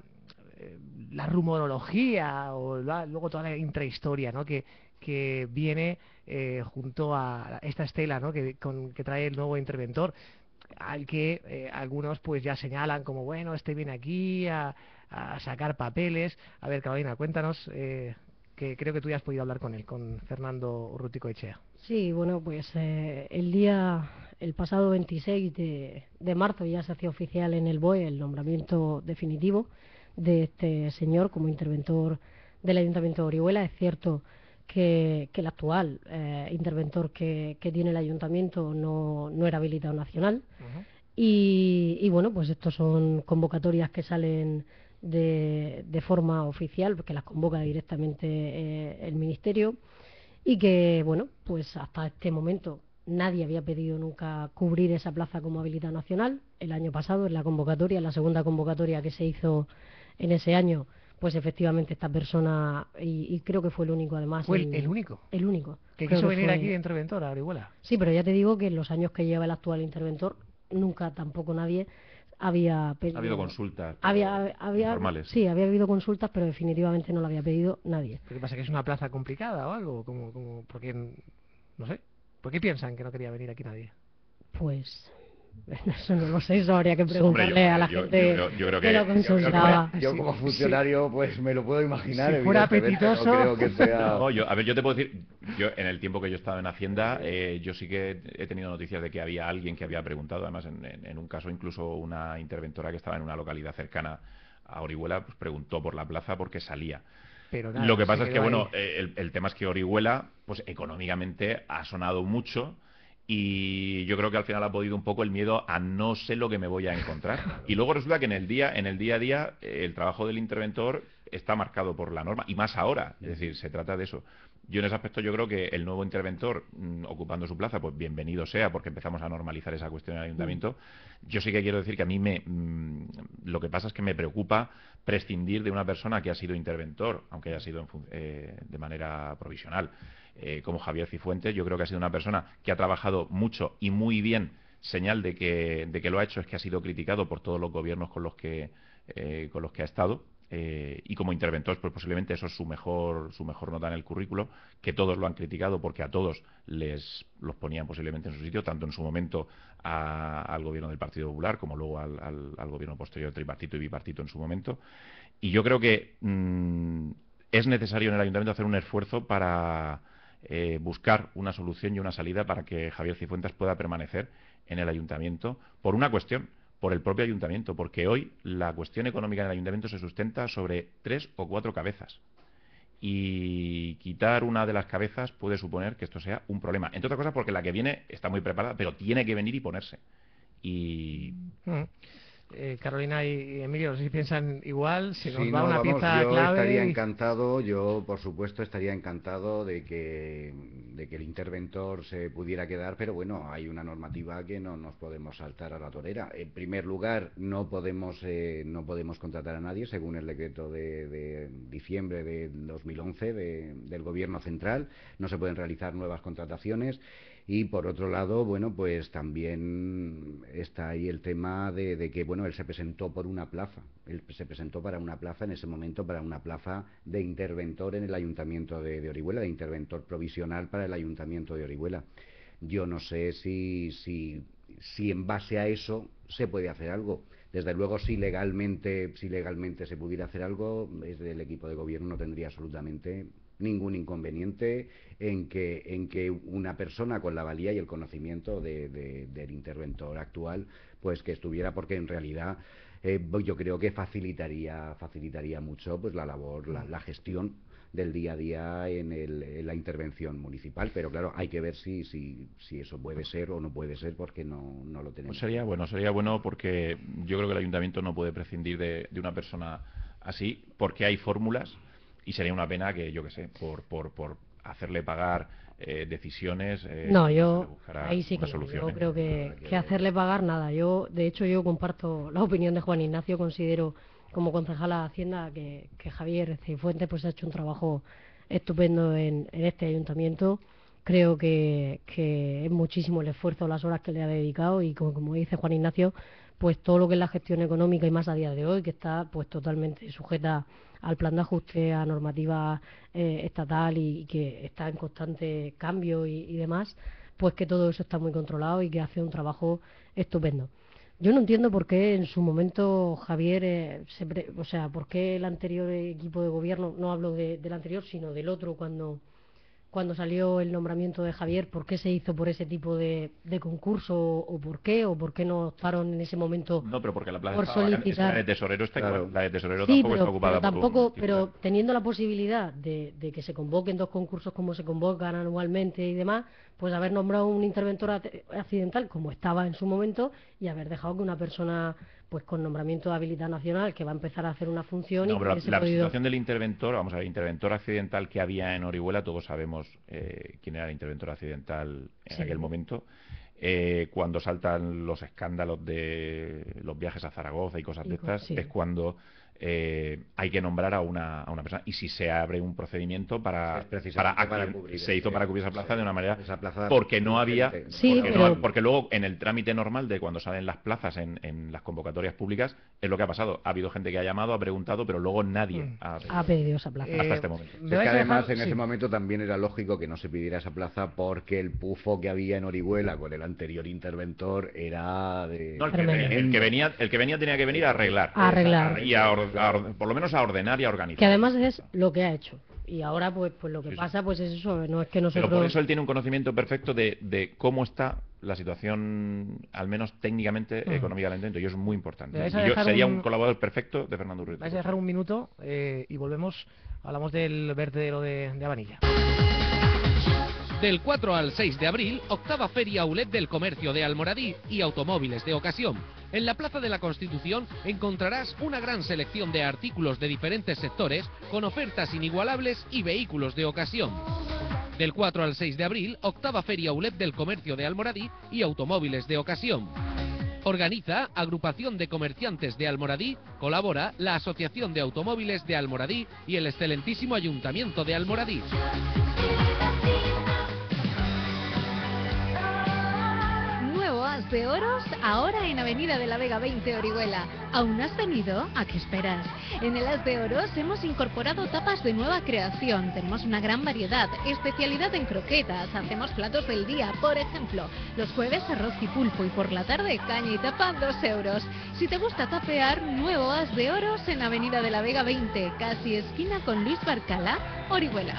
rumorología, o luego toda la intrahistoria, ¿no?, que viene junto a esta estela, ¿no?, que trae el nuevo interventor, al que algunos pues ya señalan como, bueno, este viene aquí a sacar papeles. A ver, Carolina, cuéntanos, que creo que tú ya has podido hablar con él, con Fernando Urruticoetxea. Sí, bueno, pues el pasado 26 de marzo ya se hacía oficial en el BOE el nombramiento definitivo de este señor como interventor del Ayuntamiento de Orihuela. Es cierto que el actual interventor que tiene el Ayuntamiento no era habilitado nacional. Y bueno, pues estos son convocatorias que salen de forma oficial, porque las convoca directamente el Ministerio, y que, bueno, pues hasta este momento nadie había pedido nunca cubrir esa plaza como habilitado nacional. El año pasado, en la convocatoria, en la segunda convocatoria que se hizo en ese año, pues efectivamente esta persona, y creo que fue el único además. ¿Fue el único? El único. Que quiso venir aquí de interventor a Orihuela. Sí, pero ya te digo que en los años que lleva el actual interventor, nunca tampoco nadie había pedido. Ha habido consultas había normales. Sí, había habido consultas, pero definitivamente no lo había pedido nadie. ¿Qué pasa? ¿Que es una plaza complicada o algo? Porque, no sé. ¿Por qué piensan que no quería venir aquí nadie? Pues eso no lo sé, eso habría que preguntarle a la gente yo creo que lo consultaba. Yo como funcionario pues me lo puedo imaginar. Si fuera apetitoso. No creo que sea... No, a ver, yo te puedo decir, yo en el tiempo que yo estaba en Hacienda, yo sí que he tenido noticias de que había alguien que había preguntado, además en un caso incluso una interventora que estaba en una localidad cercana a Orihuela, pues preguntó por la plaza porque salía. Pero nada, lo que pasa es que, bueno, el tema es que Orihuela, pues económicamente ha sonado mucho. Y yo creo que al final ha podido un poco el miedo a no sé lo que me voy a encontrar. Y luego resulta que en el día a día el trabajo del interventor está marcado por la norma, y más ahora. Es decir, se trata de eso. Yo en ese aspecto yo creo que el nuevo interventor ocupando su plaza, pues bienvenido sea, porque empezamos a normalizar esa cuestión en el ayuntamiento. Yo sí que quiero decir que a mí lo que pasa es que me preocupa prescindir de una persona que ha sido interventor, aunque haya sido de manera provisional. Como Javier Cifuentes, yo creo que ha sido una persona que ha trabajado mucho y muy bien. Señal de que lo ha hecho es que ha sido criticado por todos los gobiernos con los que ha estado, y como interventor, pues posiblemente eso es su mejor nota en el currículo, que todos lo han criticado porque a todos los ponían posiblemente en su sitio, tanto en su momento al gobierno del Partido Popular como luego al gobierno posterior tripartito y bipartito en su momento. Y yo creo que es necesario en el ayuntamiento hacer un esfuerzo para buscar una solución y una salida para que Javier Cifuentes pueda permanecer en el ayuntamiento por una cuestión, por el propio ayuntamiento, porque hoy la cuestión económica en el ayuntamiento se sustenta sobre 3 o 4 cabezas, y quitar una de las cabezas puede suponer que esto sea un problema, entre otras cosas porque la que viene está muy preparada, pero tiene que venir y ponerse. Y Carolina y Emilio, no sé si piensan igual, se nos va no, una pieza yo clave. Estaría encantado, yo por supuesto estaría encantado de que el interventor se pudiera quedar, pero bueno, hay una normativa que no nos podemos saltar a la torera. En primer lugar, no podemos contratar a nadie según el decreto de diciembre de 2011 del Gobierno Central, no se pueden realizar nuevas contrataciones. Y por otro lado, bueno, pues también está ahí el tema de que, bueno, él se presentó por una plaza, él se presentó para una plaza en ese momento, para una plaza de interventor en el Ayuntamiento de Orihuela, de interventor provisional para el Ayuntamiento de Orihuela. Yo no sé si en base a eso se puede hacer algo. Desde luego, si legalmente se pudiera hacer algo, desde el equipo de gobierno no tendría absolutamente ningún inconveniente en que una persona con la valía y el conocimiento del interventor actual, pues que estuviera, porque en realidad yo creo que facilitaría mucho pues la labor, la gestión del día a día en la intervención municipal, pero claro, hay que ver si eso puede ser o no puede ser, porque no lo tenemos. Pues sería bueno porque yo creo que el ayuntamiento no puede prescindir de una persona así, porque hay fórmulas. Y sería una pena que, yo qué sé, por hacerle pagar decisiones. No, se yo buscará ahí sí una que no. solución, Yo creo que hacerle pagar nada. De hecho, yo comparto la opinión de Juan Ignacio. Considero, como concejala de Hacienda, que Javier Cifuentes pues ha hecho un trabajo estupendo en este ayuntamiento. Creo que es muchísimo el esfuerzo, las horas que le ha dedicado y como dice Juan Ignacio, pues todo lo que es la gestión económica y más a día de hoy, que está pues totalmente sujeta al plan de ajuste, a normativa estatal y que está en constante cambio y demás, pues que todo eso está muy controlado y que hace un trabajo estupendo. Yo no entiendo por qué en su momento Javier, o sea, por qué el anterior equipo de gobierno, no hablo del anterior, sino del otro, cuando salió el nombramiento de Javier, ¿por qué se hizo por ese tipo de concurso o por qué no optaron en ese momento No, pero porque la plaza por estaba vacante. Es que la solicitar? de tesorero está igual. La de tesorero Sí, tampoco está ocupada por un pero titular. teniendo la posibilidad de que se convoquen 2 concursos como se convocan anualmente y demás, pues haber nombrado un interventor accidental como estaba en su momento y haber dejado que una persona pues con nombramiento de habilidad nacional que va a empezar a hacer una función No, y que pero hubiese la podido... situación del interventor, vamos a ver, interventor accidental que había en Orihuela, todos sabemos quién era el interventor accidental en Sí. aquel momento. Cuando saltan los escándalos de los viajes a Zaragoza y cosas de estas, Sí. es cuando hay que nombrar a una persona. Y si se abre un procedimiento Es precisamente para cubrir se hizo para cubrir esa plaza de una manera, esa plaza porque no había, urgente. Sí, porque luego en el trámite normal de cuando salen las plazas en las convocatorias públicas, es lo que ha pasado. Ha habido gente que ha llamado, ha preguntado, pero luego nadie ha pedido esa plaza. hasta este momento. ¿me Es que vais a además dejar? en ese momento también era lógico que no se pidiera esa plaza porque el pufo que había en Orihuela con el anterior interventor era de... No, el Tremendo. que venía tenía que venir a arreglar. A arreglar. Y por lo menos a ordenar y a organizar. Que además es lo que ha hecho. Y ahora pues lo que Sí, sí. pasa pues es eso, no es que Pero nosotros... por eso él tiene un conocimiento perfecto de cómo está la situación, al menos técnicamente, económicamente, y eso es muy importante. ¿Me vais a Y yo dejar sería un- un colaborador perfecto de Fernando Ruiz. Vais a dejar un minuto y volvemos. Hablamos del vertedero de Abanilla. Del 4 al 6 de abril, octava Feria ULED del Comercio de Almoradí y automóviles de ocasión. En la Plaza de la Constitución encontrarás una gran selección de artículos de diferentes sectores con ofertas inigualables y vehículos de ocasión. Del 4 al 6 de abril, octava Feria ULED del Comercio de Almoradí y automóviles de ocasión. Organiza Agrupación de Comerciantes de Almoradí, colabora la Asociación de Automóviles de Almoradí y el excelentísimo Ayuntamiento de Almoradí. Nuevo As de Oros, ahora en Avenida de la Vega 20, Orihuela. ¿Aún no has venido? ¿A qué esperas? En el As de Oros hemos incorporado tapas de nueva creación. Tenemos una gran variedad, especialidad en croquetas. Hacemos platos del día, por ejemplo, los jueves arroz y pulpo y por la tarde caña y tapa 2 euros. Si te gusta tapear, nuevo As de Oros en Avenida de la Vega 20, casi esquina con Luis Barcala, Orihuela.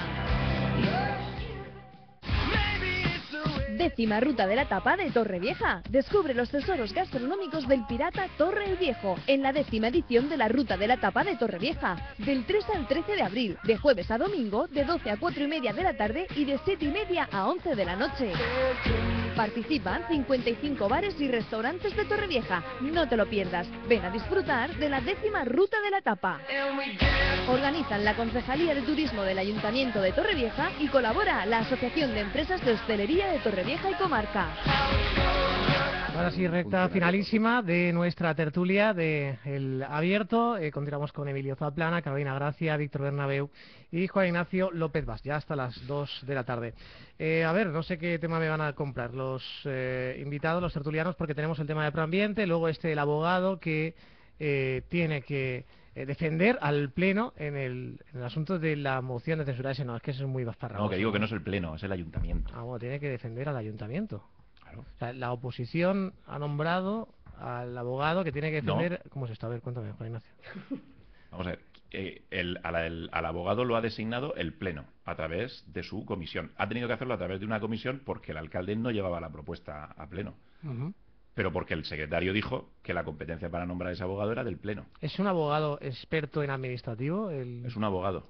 10ª Ruta de la Tapa de Torrevieja. Descubre los tesoros gastronómicos del pirata Torre el Viejo en la 10ª edición de la Ruta de la Tapa de Torrevieja. Del 3 al 13 de abril, de jueves a domingo, de 12 a 4 y media de la tarde y de 7 y media a 11 de la noche. Participan 55 bares y restaurantes de Torrevieja. No te lo pierdas. Ven a disfrutar de la 10ª Ruta de la Tapa. Organizan la Concejalía de Turismo del Ayuntamiento de Torrevieja y colabora la Asociación de Empresas de Hostelería de Torrevieja y Comarca. Ahora sí, recta finalísima de nuestra tertulia de El Abierto. Continuamos con Emilio Zaplana, Carolina Gracia, Víctor Bernabeu y Juan Ignacio López Vaz, ya hasta las 2 de la tarde. A ver, no sé qué tema me van a comprar los invitados, los tertulianos, porque tenemos el tema de proambiente, luego el abogado que tiene que defender al Pleno en el asunto de la moción de censura. Ese no, es que eso es muy bastarragoso. No, que digo que no es el Pleno, es el Ayuntamiento. Ah, bueno, tiene que defender al Ayuntamiento. Claro. O sea, la oposición ha nombrado al abogado que tiene que defender... No. ¿Cómo es esto? A ver, cuéntame, Juan Ignacio. Vamos a ver, al abogado lo ha designado el Pleno a través de su comisión. Ha tenido que hacerlo a través de una comisión porque el alcalde no llevaba la propuesta a Pleno. Pero porque el secretario dijo que la competencia para nombrar a ese abogado era del Pleno. ¿Es un abogado experto en administrativo? Es un abogado.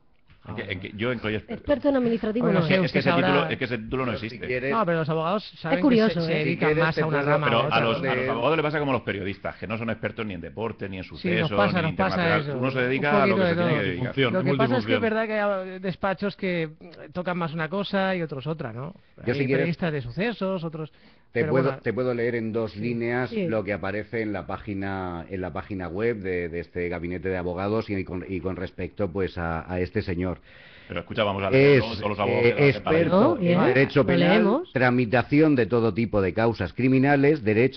Yo en que experto en administrativo Bueno, no sé, es. es que ahora- ese título no existe. No, pero los abogados saben curioso, que se ¿eh? dedican Si quieres, más te a una puedo- rama Pero a otra. a los ¿no? abogados les pasa como a los periodistas, que no son expertos ni en deporte, ni en sucesos, nos pasa ni en internacional. internacional. Uno se Un dedica a lo poquito que de se tiene todo. que dedicar. Función. Lo que pasa es que es multifunción. verdad que hay despachos que tocan más una cosa y otros otra, ¿no? Yo, Hay si quieres, periodistas de sucesos, otros... Te pero puedo, bueno, te puedo leer en dos líneas sí. lo que aparece en la página web de este gabinete de abogados y con respecto pues a este señor. Pero escucha, vamos a leer Es todos los abogados que experto ¿No? Bien, en derecho lo penal, leemos. tramitación de todo tipo de causas criminales,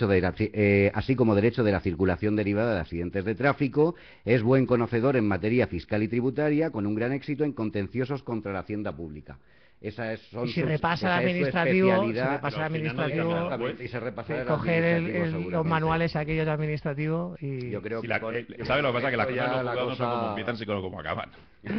así como derecho de la circulación derivada de accidentes de tráfico. Es buen conocedor en materia fiscal y tributaria, con un gran éxito en contenciosos contra la hacienda pública. Esa es, son y si sus- repasa el esa es su administrativo, especialidad. Pero al final no hay Exactamente, y se repasará el coger administrativo, los seguramente. manuales aquellos de administrativo y... Yo creo Sí, que con- ¿sabes lo que pasa? Que las con cosas esto en los ya juzgados no son cosa- como empiezan, sino como acaban.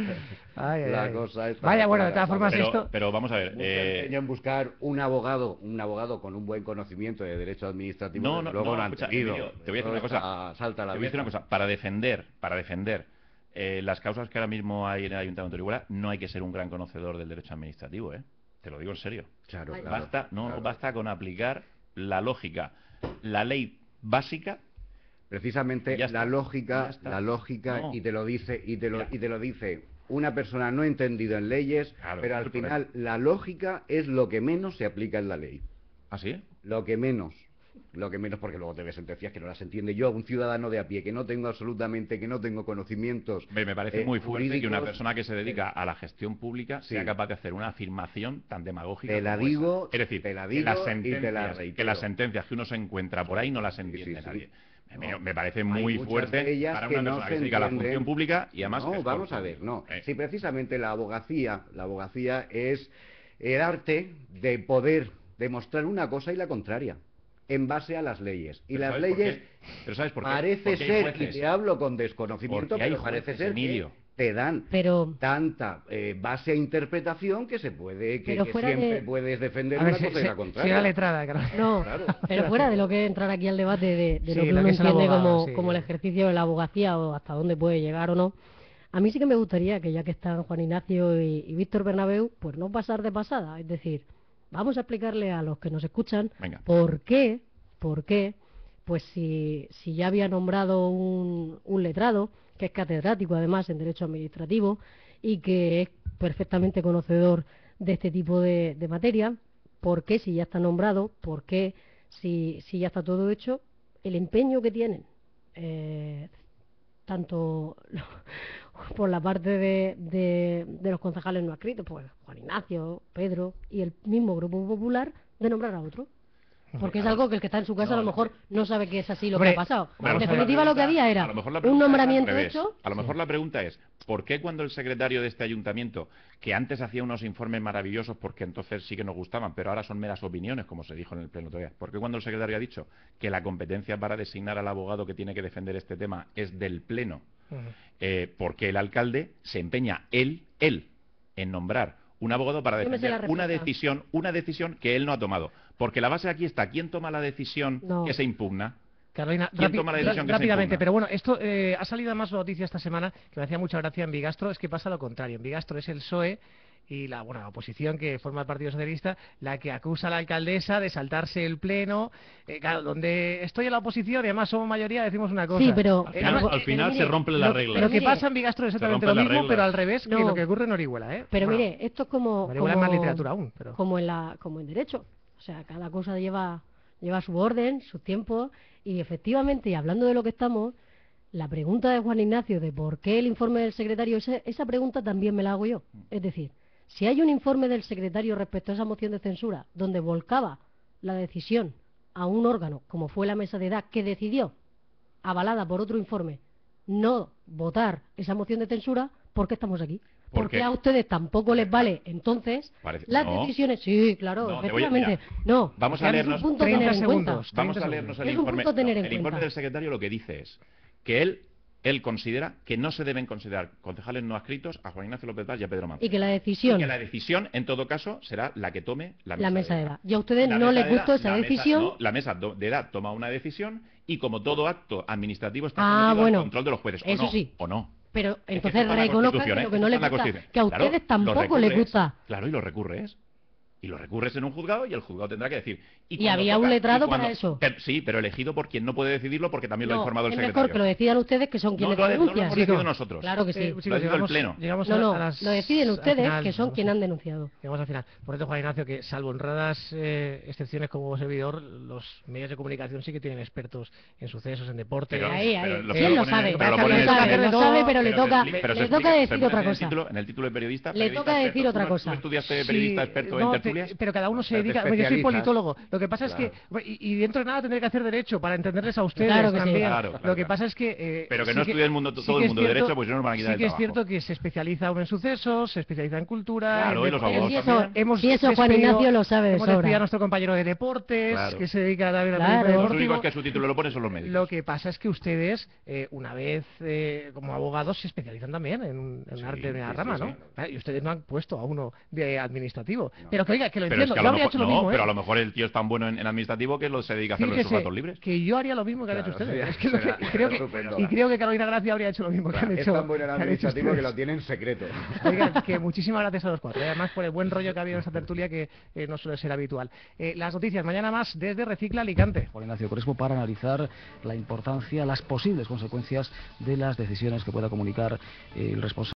Ay, ay, la ay. cosa está Vaya, bueno, de clara. todas formas esto... Pero vamos a ver. Mucho empeño en buscar un abogado con un buen conocimiento de derecho administrativo. No, desde no, luego no, han escucha, tenido. Emilio, te voy a decir una Todo cosa. salta a la Te voy a decir una vista. cosa. Para defender las causas que ahora mismo hay en el Ayuntamiento de Orihuela, no hay que ser un gran conocedor del derecho administrativo, ¿eh? Te lo digo en serio. Claro, claro, Basta, no claro. basta con aplicar la lógica, la ley básica. Precisamente Ya está, ya está. la lógica No. y te lo dice Mira. y te lo dice una persona no entendida en leyes, Claro, pero ese al es el final la lógica es lo que menos se aplica en la ley. ¿Ah, sí? Lo que menos, porque luego te ves sentencias que no las entiende. Yo, un ciudadano de a pie que no tengo conocimientos. Me parece muy fuerte que una jurídicos, persona que se dedica a la gestión pública Sí. sea capaz de hacer una afirmación tan demagógica. Te la como esa. digo, Es decir, te la que digo las y te la sentencias, reitero. que las sentencias que uno se encuentra por ahí no las entiende Sí, sí. nadie. No. Me parece Hay muy muchas fuerte de ellas para que una no persona se que se dedica a la entienden. función pública y además No, gestor vamos a ver, público. no. Si precisamente la abogacía es el arte de poder demostrar una cosa y la contraria, en base a las leyes. Y Pero las ¿sabes por leyes, qué? Pero ¿sabes por qué? parece Porque hay ser, y jueces. te hablo con desconocimiento, Porque hay pero parece jueces, ser Emilio. que te dan Pero, tanta base a interpretación que se puede, que Pero fuera siempre de- puedes defender A ver, una cosa y la contraria. si era letrada, claro. no, Claro. pero fuera de lo que es entrar aquí al debate de Sí, lo que lo uno que es el entiende abogado, sí. como el ejercicio de la abogacía o hasta dónde puede llegar o no, a mí sí que me gustaría que ya que están Juan Ignacio y Víctor Bernabéu, pues no pasar de pasada, es decir, vamos a explicarle a los que nos escuchan Venga. por qué, pues si ya había nombrado un letrado, que es catedrático además en Derecho Administrativo y que es perfectamente conocedor de este tipo de materia, ¿por qué si ya está nombrado? ¿Por qué si ya está todo hecho? El empeño que tienen, tanto por la parte de los concejales no adscritos, pues Juan Ignacio, Pedro y el mismo Grupo Popular, de nombrar a otro. Porque es algo que el que está en su casa a lo mejor no sabe que es así lo que Hombre, ha pasado. vamos En a ver, definitiva lo que había era A lo mejor la un pregunta es al nombramiento revés. hecho. A lo mejor la pregunta es, ¿por qué cuando el secretario de este ayuntamiento, que antes hacía unos informes maravillosos porque entonces sí que nos gustaban, pero ahora son meras opinioes, como se dijo en el pleno todavía, ¿por qué cuando el secretario ha dicho que la competencia para designar al abogado que tiene que defender este tema es del pleno? ¿Por qué el alcalde se empeña él, en nombrar un abogado para Yo me sé la defender respuesta. una decisión que él no ha tomado? Porque la base aquí está, ¿quién toma la decisión No. que se impugna? Carolina, ¿Quién toma la decisión que se rápidamente, impugna? pero bueno, esto ha salido además noticia esta semana que me hacía mucha gracia en Bigastro, es que pasa lo contrario. En Bigastro es el PSOE y la oposición que forma el Partido Socialista la que acusa a la alcaldesa de saltarse el pleno. Claro, donde estoy en la oposición y además somos mayoría, decimos una cosa. Sí, pero Al final se rompe la regla. Lo que mire, pasa en Bigastro es exactamente rompen lo las mismo, reglas. pero al revés que No. lo que ocurre en Orihuela, ¿eh? Pero Bueno, mire, esto es como Orihuela es más literatura aún, pero... como en derecho. O sea, cada cosa lleva su orden, su tiempo, y efectivamente, y hablando de lo que estamos, la pregunta de Juan Ignacio de por qué el informe del secretario, esa pregunta también me la hago yo. Es decir, si hay un informe del secretario respecto a esa moción de censura donde volcaba la decisión a un órgano, como fue la mesa de edad, que decidió, avalada por otro informe, no votar esa moción de censura, ¿por qué estamos aquí? ¿Por Porque qué? a ustedes tampoco les vale, entonces, las no. decisiones... Sí, claro, No, te voy a- efectivamente. mira, no, vamos que a es leernos un punto a 30 tener en cuenta. segundos. Vamos 30 a leernos el Es un informe. punto a tener en El informe cuenta. del secretario lo que dice es que él considera que no se deben considerar concejales no adscritos a Juan Ignacio López Vaz y a Pedro Manzano. Y que la Y decisión, que la decisión, en todo caso, será la que tome la mesa de edad. edad. Y a ustedes La no mesa les de gustó edad- esa la mesa- decisión. no, la mesa de edad toma una decisión y como todo acto administrativo está Ah, sometido bueno. al control de los jueces. Eso ¿O no? sí. ¿O no? Pero entonces reconozcan que lo que no le gusta, que a ustedes tampoco les gusta. Claro, y lo recurres. Y lo recurres en un juzgado y el juzgado tendrá que decir. Y había un letrado para eso. Sí, pero elegido por quien no puede decidirlo porque también lo ha informado el secretario. Es mejor que lo decidan ustedes, que son quienes denuncian. No lo hemos decidido nosotros. Claro que sí. Lo ha decidido el Pleno. Lo deciden ustedes, que son quienes han denunciado. Llegamos al final. Por eso, Juan Ignacio, que salvo honradas excepciones como servidor, los medios de comunicación sí que tienen expertos en sucesos, en deporte. ¿Quién lo sabe? Lo sabe, pero le toca decir otra cosa. En el título de periodista. Le toca decir otra cosa. ¿Tú estudiaste periodista experto en tertulias? Pero cada uno se dedica. Yo soy politólogo. Lo que pasa es que, y dentro de nada tendré que hacer derecho para entenderles a ustedes también. Lo que pasa es que. Pero que no estudie todo el mundo de derecho, pues no nos van a quitar el trabajo. Sí que es cierto que se especializa uno en sucesos, se especializa en cultura. Claro, y los abogados también. Y eso Juan Ignacio lo sabe de sobra. Hemos a nuestro compañero de deportes, que se dedica también a la deportivo. Los únicos que su título lo ponen son los médicos. Lo que pasa es que ustedes, una vez como abogados, se especializan también en arte de una rama, ¿no? Y ustedes no han puesto a uno de administrativo. Pero que oiga, que lo entiendo. Yo habría hecho lo mismo. Pero a lo mejor el tío es tan bueno en administrativo que se dedica a hacerlo en sus ratos libres. Que yo haría lo mismo que han hecho ustedes. Creo que Carolina Gracia habría hecho lo mismo que han hecho. Es tan bueno en administrativo que lo tiene en secreto. Oigan, que muchísimas gracias a los cuatro. Además, por el buen rollo que ha habido en esta tertulia, que no suele ser habitual. Las noticias mañana más desde Recicla Alicante. Juan Ignacio Crespo para analizar la importancia, las posibles consecuencias de las decisiones que pueda comunicar el responsable.